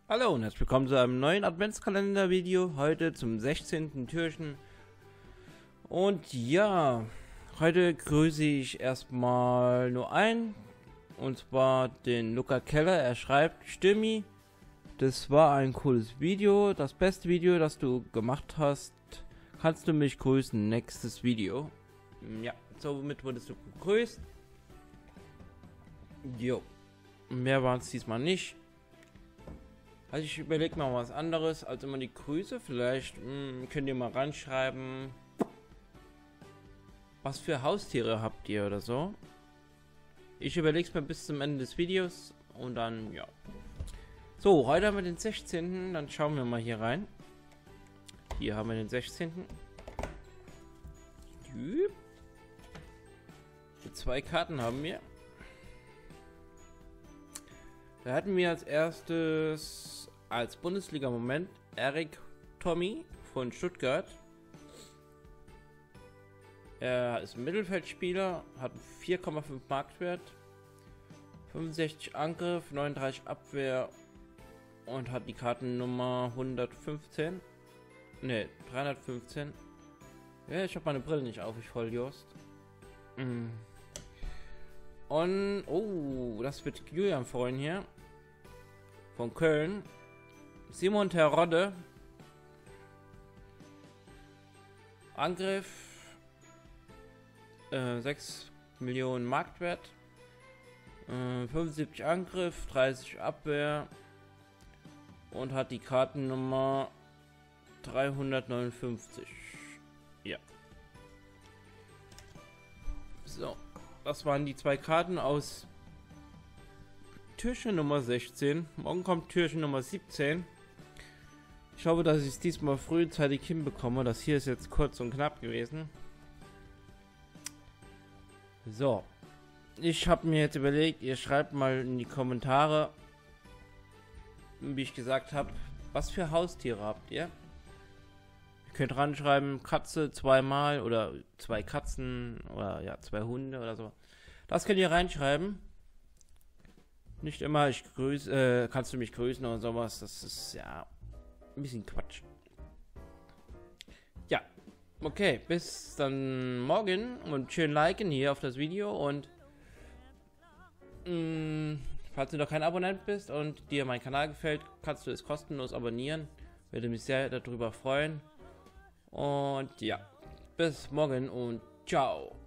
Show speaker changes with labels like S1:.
S1: Hallo und herzlich willkommen zu einem neuen Adventskalender-Video, heute zum 16. Türchen. Und ja, heute grüße ich erstmal nur einen, und zwar den Luca Keller. Er schreibt: Stimmi, das war ein cooles Video, das beste Video, das du gemacht hast. Kannst du mich grüßen? Nächstes Video. Ja, somit wurdest du gegrüßt. Jo, mehr waren es diesmal nicht. Also ich überlege mal was anderes als immer die Grüße. Vielleicht könnt ihr mal reinschreiben, was für Haustiere habt ihr oder so. Ich überlege es mir bis zum Ende des Videos und dann, ja. So, heute haben wir den 16. Dann schauen wir mal hier rein. Hier haben wir den 16. Die 2 Karten haben wir. Da hatten wir als erstes als Bundesliga-Moment Erik Tommy von Stuttgart. Er ist ein Mittelfeldspieler, hat 4,5 Marktwert, 65 Angriff, 39 Abwehr und hat die Kartennummer 115. Ne, 315. Ja, ich habe meine Brille nicht auf, ich Volljost. Und, oh, das wird Julian freuen hier. Von Köln. Simon Terodde. Angriff. 6 Millionen Marktwert. 75 Angriff, 30 Abwehr. Und hat die Kartennummer 359. Ja. So. Das waren die 2 Karten aus Türchen Nummer 16. Morgen kommt Türchen Nummer 17. Ich hoffe, dass ich es diesmal frühzeitig hinbekomme. Das hier ist jetzt kurz und knapp gewesen. So. Ich habe mir jetzt überlegt, ihr schreibt mal in die Kommentare, wie ich gesagt habe, was für Haustiere habt ihr? Ihr könnt ranschreiben, Katze 2-mal oder 2 Katzen oder ja, 2 Hunde oder so. Das könnt ihr reinschreiben. Nicht immer, ich grüße, kannst du mich grüßen oder sowas. Das ist ja ein bisschen Quatsch. Ja, okay, bis dann morgen und schön liken hier auf das Video und falls du noch kein Abonnent bist und dir mein Kanal gefällt, kannst du es kostenlos abonnieren. Würde mich sehr darüber freuen. Und ja, bis morgen und ciao.